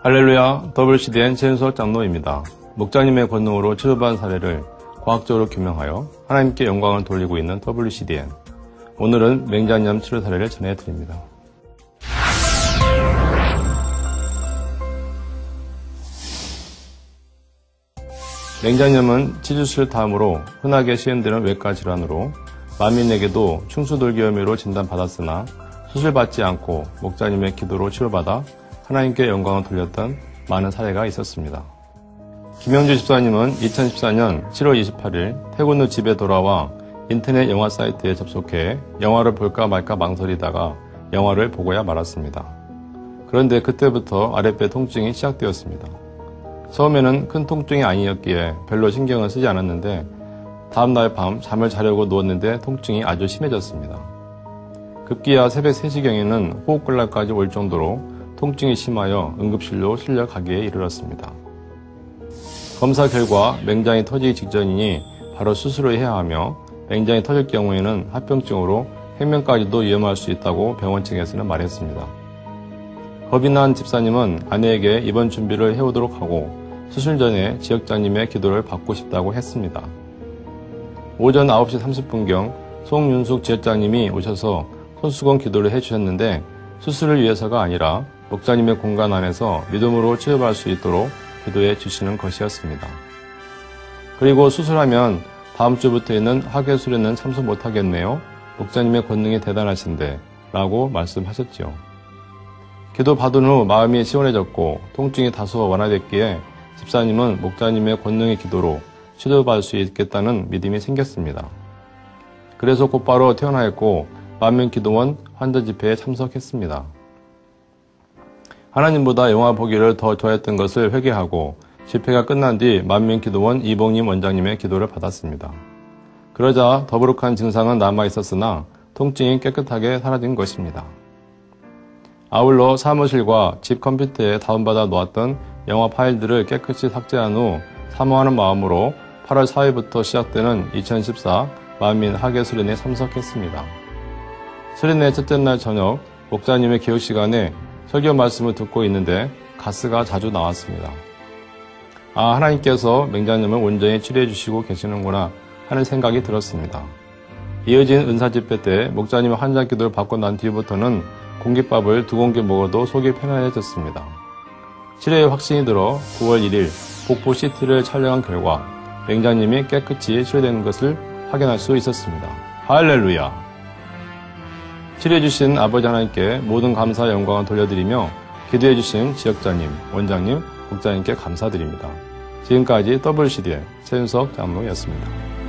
할렐루야, WCDN 최윤석 장로입니다. 목자님의 권능으로 치료받은 사례를 과학적으로 규명하여 하나님께 영광을 돌리고 있는 WCDN. 오늘은 맹장염 치료 사례를 전해드립니다. 맹장염은 치주술 다음으로 흔하게 시행되는 외과 질환으로 만민에게도 충수돌기염으로 진단받았으나 수술받지 않고 목자님의 기도로 치료받아 하나님께 영광을 돌렸던 많은 사례가 있었습니다. 김영주 집사님은 2014년 7월 28일 퇴근 후 집에 돌아와 인터넷 영화 사이트에 접속해 영화를 볼까 말까 망설이다가 영화를 보고야 말았습니다. 그런데 그때부터 아랫배 통증이 시작되었습니다. 처음에는 큰 통증이 아니었기에 별로 신경을 쓰지 않았는데 다음날 밤 잠을 자려고 누웠는데 통증이 아주 심해졌습니다. 급기야 새벽 3시경에는 호흡곤란까지 올 정도로 통증이 심하여 응급실로 실려가기에 이르렀습니다. 검사 결과 맹장이 터지기 직전이니 바로 수술을 해야 하며 맹장이 터질 경우에는 합병증으로 생명까지도 위험할 수 있다고 병원 측에서는 말했습니다. 겁이 난 집사님은 아내에게 입원 준비를 해오도록 하고 수술 전에 지역장님의 기도를 받고 싶다고 했습니다. 오전 9시 30분경 송윤숙 지역장님이 오셔서 손수건 기도를 해주셨는데 수술을 위해서가 아니라 목자님의 공간 안에서 믿음으로 치료받을 수 있도록 기도해 주시는 것이었습니다. 그리고 수술하면 다음 주부터는 학예 수련은 참석 못하겠네요. 목자님의 권능이 대단하신데 라고 말씀하셨지요. 기도 받은 후 마음이 시원해졌고 통증이 다소 완화됐기에 집사님은 목자님의 권능의 기도로 치료받을 수 있겠다는 믿음이 생겼습니다. 그래서 곧바로 퇴원하였고 만민기도원 환자 집회에 참석했습니다. 하나님보다 영화 보기를 더 좋아했던 것을 회개하고 집회가 끝난 뒤 만민기도원 이봉림 원장님의 기도를 받았습니다. 그러자 더부룩한 증상은 남아있었으나 통증이 깨끗하게 사라진 것입니다. 아울러 사무실과 집 컴퓨터에 다운받아 놓았던 영화 파일들을 깨끗이 삭제한 후 사모하는 마음으로 8월 4일부터 시작되는 2014 만민 학예 수련회에 참석했습니다. 수련회 첫째 날 저녁 목자님의 기도 시간에 설교 말씀을 듣고 있는데 가스가 자주 나왔습니다. 아, 하나님께서 맹장염을 온전히 치료해 주시고 계시는구나 하는 생각이 들었습니다. 이어진 은사 집회 때 목자님의 환자 기도를 받고 난 뒤부터는 공깃밥을 2공기 먹어도 속이 편안해졌습니다. 치료에 확신이 들어 9월 1일 복부 CT를 촬영한 결과 맹장염이 깨끗이 치료되는 것을 확인할 수 있었습니다. 할렐루야! 치료해주신 아버지 하나님께 모든 감사 영광을 돌려드리며 기도해주신 지역장님, 원장님, 목자님께 감사드립니다. 지금까지 WCDN 최윤석 장로였습니다.